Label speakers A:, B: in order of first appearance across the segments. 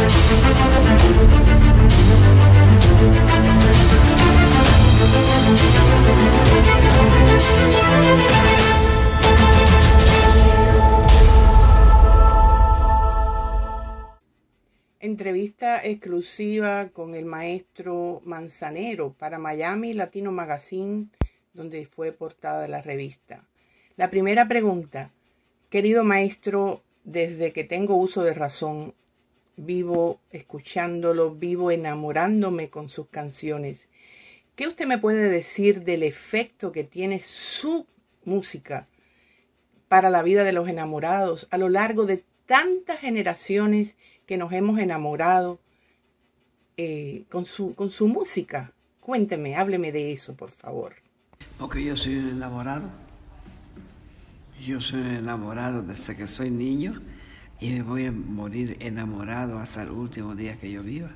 A: Entrevista exclusiva con el maestro Manzanero para Miami Latino Magazine, donde fue portada de la revista. La primera pregunta: querido maestro, desde que tengo uso de razón, vivo escuchándolo, vivo enamorándome con sus canciones. ¿Qué usted me puede decir del efecto que tiene su música para la vida de los enamorados a lo largo de tantas generaciones que nos hemos enamorado con su música? Cuénteme, hábleme de eso, por favor.
B: Porque yo soy un enamorado. Yo soy un enamorado desde que soy niño y me voy a morir enamorado hasta el último día que yo viva.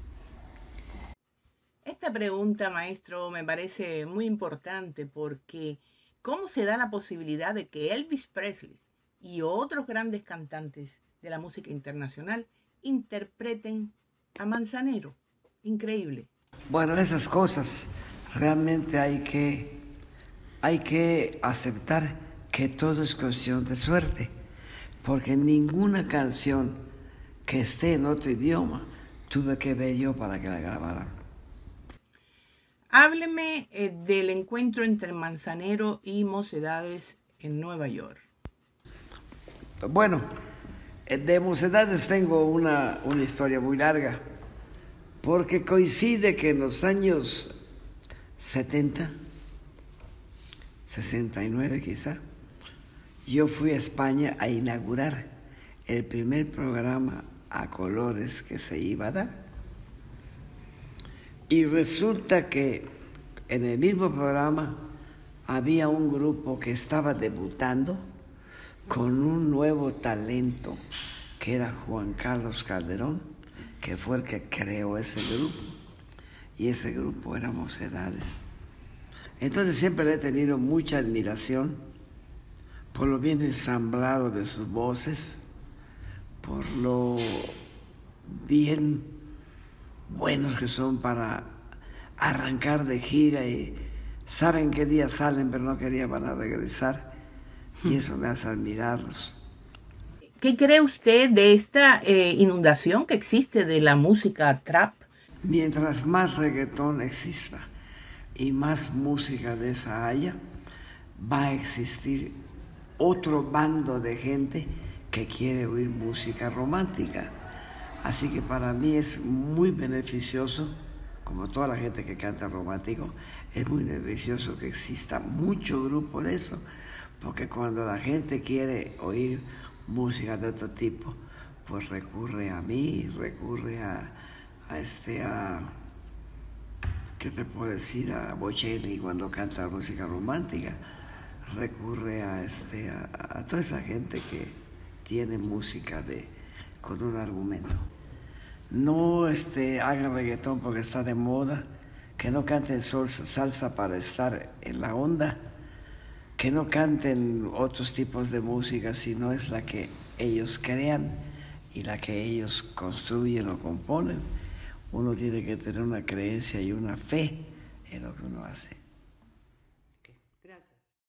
A: Esta pregunta, maestro, me parece muy importante porque ¿cómo se da la posibilidad de que Elvis Presley y otros grandes cantantes de la música internacional interpreten a Manzanero? Increíble.
B: Bueno, esas cosas realmente hay que aceptar que todo es cuestión de suerte, porque ninguna canción que esté en otro idioma tuve que ver yo para que la grabaran.
A: Hábleme del encuentro entre Manzanero y Mocedades en Nueva York.
B: Bueno, de Mocedades tengo una historia muy larga, porque coincide que en los años 70, 69 quizá, yo fui a España a inaugurar el primer programa a colores que se iba a dar. Y resulta que en el mismo programa había un grupo que estaba debutando con un nuevo talento, que era Juan Carlos Calderón, que fue el que creó ese grupo. Y ese grupo era Mocedades. Entonces siempre le he tenido mucha admiración por lo bien ensamblado de sus voces, por lo bien buenos que son para arrancar de gira y saben qué día salen, pero no qué día van a regresar. Y eso me hace admirarlos.
A: ¿Qué cree usted de esta inundación que existe de la música trap?
B: Mientras más reggaetón exista y más música de esa haya, va a existir otro bando de gente que quiere oír música romántica. Así que para mí es muy beneficioso, como toda la gente que canta romántico, es muy beneficioso que exista mucho grupo de eso, porque cuando la gente quiere oír música de otro tipo, pues recurre a mí, recurre a ¿qué te puedo decir? A Bocelli cuando canta música romántica, recurre a toda esa gente que tiene música con un argumento. No hagan reggaetón porque está de moda, que no canten salsa para estar en la onda, que no canten otros tipos de música si no es la que ellos crean y la que ellos construyen o componen. Uno tiene que tener una creencia y una fe en lo que uno hace.